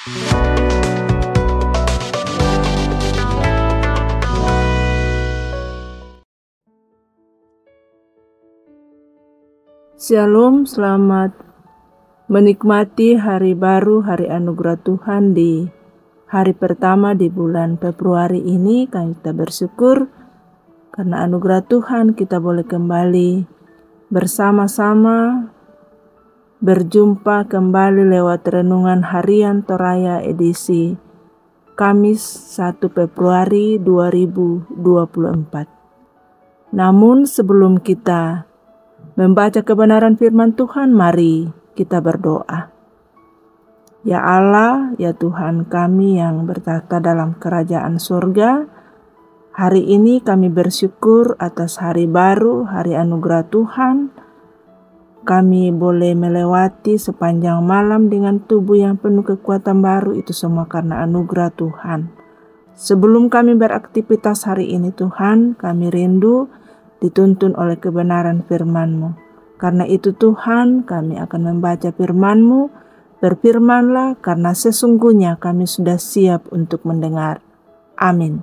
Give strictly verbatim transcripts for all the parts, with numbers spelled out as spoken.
Shalom, selamat menikmati hari baru, hari anugerah Tuhan di hari pertama di bulan Februari ini. Kita bersyukur karena anugerah Tuhan kita boleh kembali bersama-sama berjumpa kembali lewat renungan harian Toraya edisi Kamis satu Februari dua ribu dua puluh empat. Namun sebelum kita membaca kebenaran firman Tuhan, mari kita berdoa. Ya Allah, ya Tuhan kami yang bertata dalam kerajaan surga, hari ini kami bersyukur atas hari baru, hari anugerah Tuhan. Kami boleh melewati sepanjang malam dengan tubuh yang penuh kekuatan baru, itu semua karena anugerah Tuhan. Sebelum kami beraktivitas hari ini Tuhan, kami rindu dituntun oleh kebenaran firman-Mu. Karena itu Tuhan, kami akan membaca firman-Mu. Berfirmanlah, karena sesungguhnya kami sudah siap untuk mendengar. Amin.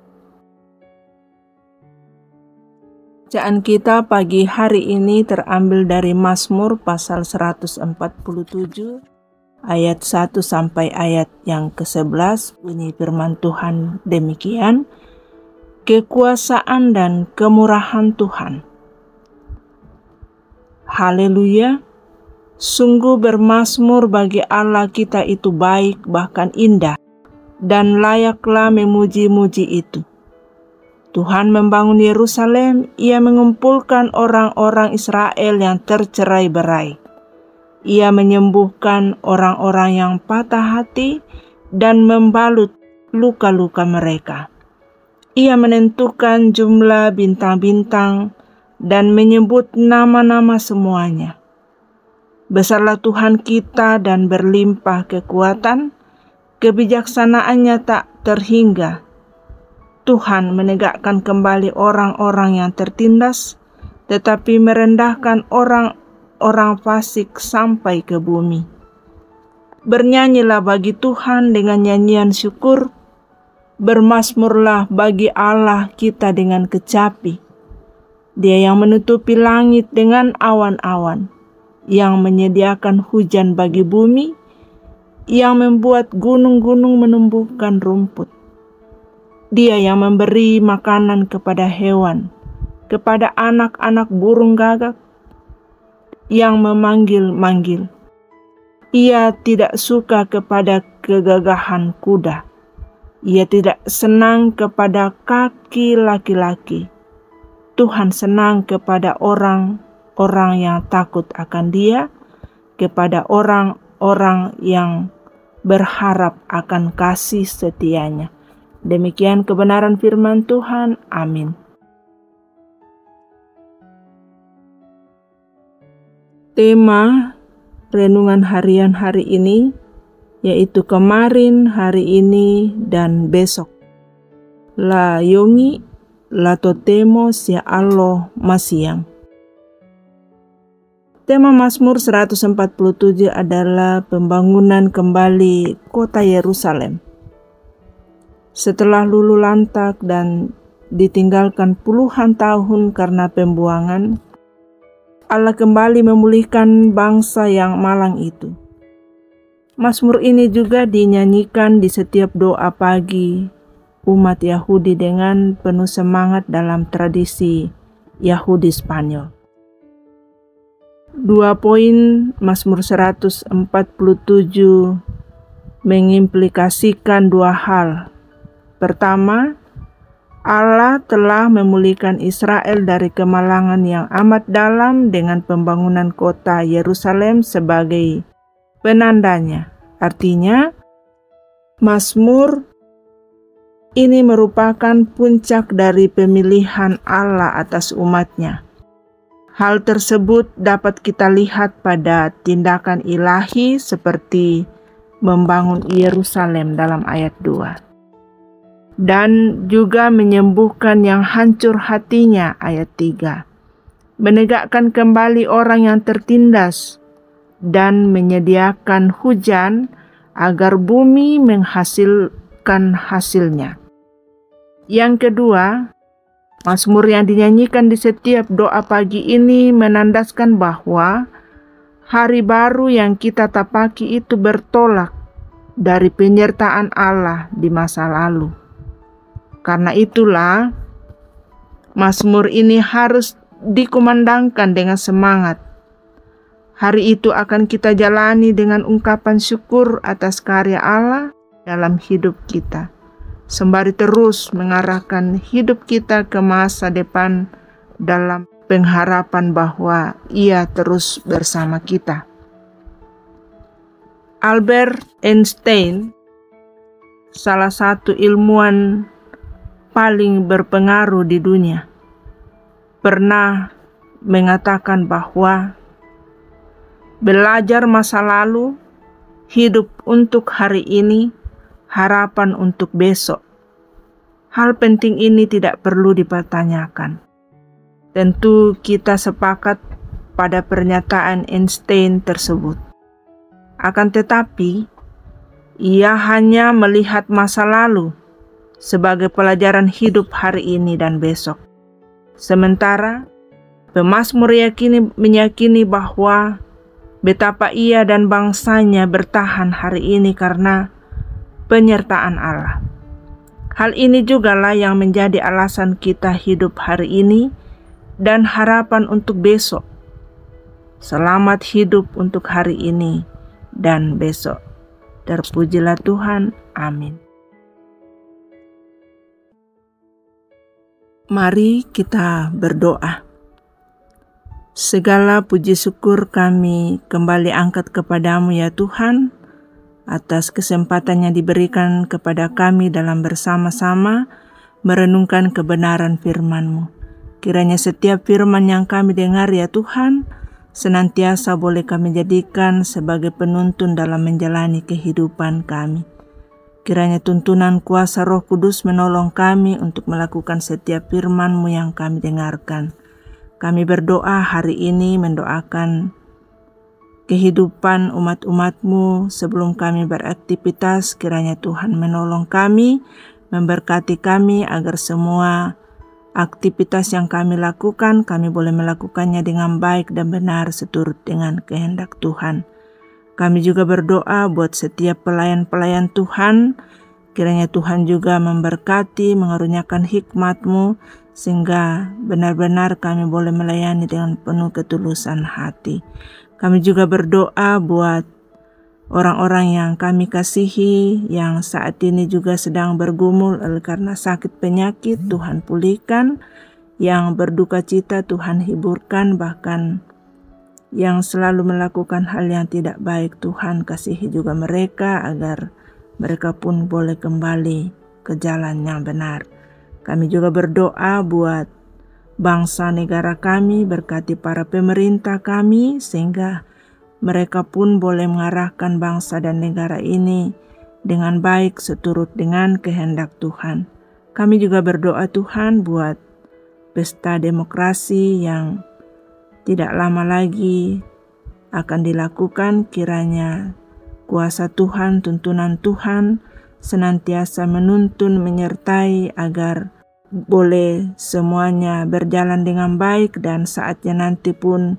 Bacaan kita pagi hari ini terambil dari Mazmur pasal seratus empat puluh tujuh ayat satu sampai ayat yang kesebelas. Bunyi firman Tuhan demikian. Kekuasaan dan kemurahan Tuhan. Haleluya. Sungguh bermazmur bagi Allah kita itu baik bahkan indah, dan layaklah memuji-muji itu. Tuhan membangun Yerusalem, Ia mengumpulkan orang-orang Israel yang tercerai-berai. Ia menyembuhkan orang-orang yang patah hati dan membalut luka-luka mereka. Ia menentukan jumlah bintang-bintang dan menyebut nama-nama semuanya. Besarlah Tuhan kita dan berlimpah kekuatan, kebijaksanaannya tak terhingga. Tuhan menegakkan kembali orang-orang yang tertindas, tetapi merendahkan orang-orang fasik sampai ke bumi. Bernyanyilah bagi Tuhan dengan nyanyian syukur, bermazmurlah bagi Allah kita dengan kecapi. Dia yang menutupi langit dengan awan-awan, yang menyediakan hujan bagi bumi, yang membuat gunung-gunung menumbuhkan rumput. Dia yang memberi makanan kepada hewan, kepada anak-anak burung gagak, yang memanggil-manggil. Ia tidak suka kepada kegagahan kuda. Ia tidak senang kepada kaki laki-laki. Tuhan senang kepada orang-orang yang takut akan Dia, kepada orang-orang yang berharap akan kasih setia-Nya. Demikian kebenaran firman Tuhan. Amin. Tema renungan harian hari ini yaitu kemarin, hari ini, dan besok. La yongi, la totemo sia allo masiang. Tema Mazmur seratus empat puluh tujuh adalah pembangunan kembali kota Yerusalem. Setelah lulu lantak dan ditinggalkan puluhan tahun karena pembuangan, Allah kembali memulihkan bangsa yang malang itu. Mazmur ini juga dinyanyikan di setiap doa pagi umat Yahudi dengan penuh semangat dalam tradisi Yahudi Spanyol. Dua poin Mazmur seratus empat puluh tujuh mengimplikasikan dua hal. Pertama, Allah telah memulihkan Israel dari kemalangan yang amat dalam dengan pembangunan kota Yerusalem sebagai penandanya. Artinya, Mazmur ini merupakan puncak dari pemilihan Allah atas umatnya. Hal tersebut dapat kita lihat pada tindakan ilahi seperti membangun Yerusalem dalam ayat dua. Dan juga menyembuhkan yang hancur hatinya ayat tiga. Menegakkan kembali orang yang tertindas dan menyediakan hujan agar bumi menghasilkan hasilnya. Yang kedua, Mazmur yang dinyanyikan di setiap doa pagi ini menandaskan bahwa hari baru yang kita tapaki itu bertolak dari penyertaan Allah di masa lalu. Karena itulah Mazmur ini harus dikumandangkan dengan semangat. Hari itu akan kita jalani dengan ungkapan syukur atas karya Allah dalam hidup kita, sembari terus mengarahkan hidup kita ke masa depan dalam pengharapan bahwa Ia terus bersama kita. Albert Einstein, salah satu ilmuwan paling berpengaruh di dunia, pernah mengatakan bahwa belajar masa lalu, hidup untuk hari ini, harapan untuk besok. Hal penting ini tidak perlu dipertanyakan. Tentu kita sepakat pada pernyataan Einstein tersebut. Akan tetapi, ia hanya melihat masa lalu sebagai pelajaran hidup hari ini dan besok. Sementara, pemazmur yakini, meyakini bahwa betapa ia dan bangsanya bertahan hari ini karena penyertaan Allah. Hal ini jugalah yang menjadi alasan kita hidup hari ini dan harapan untuk besok. Selamat hidup untuk hari ini dan besok. Terpujilah Tuhan. Amin. Mari kita berdoa. Segala puji syukur kami kembali angkat kepadamu ya Tuhan, atas kesempatan yang diberikan kepada kami dalam bersama-sama merenungkan kebenaran firman-Mu. Kiranya setiap firman yang kami dengar ya Tuhan, senantiasa boleh kami jadikan sebagai penuntun dalam menjalani kehidupan kami. Kiranya tuntunan kuasa Roh Kudus menolong kami untuk melakukan setiap firman-Mu yang kami dengarkan. Kami berdoa hari ini mendoakan kehidupan umat-umat-Mu sebelum kami beraktivitas. Kiranya Tuhan menolong kami, memberkati kami agar semua aktivitas yang kami lakukan, kami boleh melakukannya dengan baik dan benar seturut dengan kehendak Tuhan. Kami juga berdoa buat setiap pelayan-pelayan Tuhan. Kiranya Tuhan juga memberkati, mengaruniakan hikmat-Mu, sehingga benar-benar kami boleh melayani dengan penuh ketulusan hati. Kami juga berdoa buat orang-orang yang kami kasihi, yang saat ini juga sedang bergumul oleh karena sakit penyakit, Tuhan pulihkan. Yang berduka cita, Tuhan hiburkan. Bahkan yang selalu melakukan hal yang tidak baik, Tuhan kasihi juga mereka agar mereka pun boleh kembali ke jalan yang benar. Kami juga berdoa buat bangsa negara kami, berkati para pemerintah kami, sehingga mereka pun boleh mengarahkan bangsa dan negara ini dengan baik seturut dengan kehendak Tuhan. Kami juga berdoa Tuhan buat pesta demokrasi yang tidak lama lagi akan dilakukan. Kiranya kuasa Tuhan, tuntunan Tuhan senantiasa menuntun, menyertai agar boleh semuanya berjalan dengan baik, dan saatnya nanti pun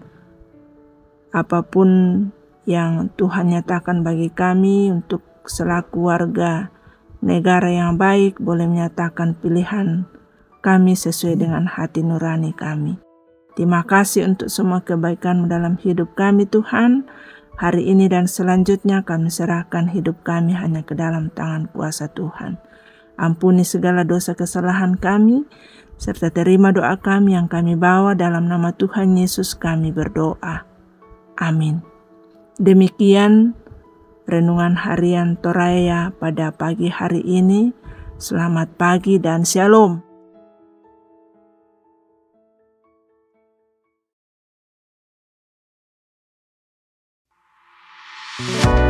apapun yang Tuhan nyatakan bagi kami untuk selaku warga negara yang baik, boleh menyatakan pilihan kami sesuai dengan hati nurani kami. Terima kasih untuk semua kebaikan dalam hidup kami Tuhan. Hari ini dan selanjutnya kami serahkan hidup kami hanya ke dalam tangan kuasa Tuhan. Ampuni segala dosa kesalahan kami, serta terima doa kami yang kami bawa dalam nama Tuhan Yesus kami berdoa. Amin. Demikian renungan harian Toraya pada pagi hari ini. Selamat pagi dan shalom. Thank you.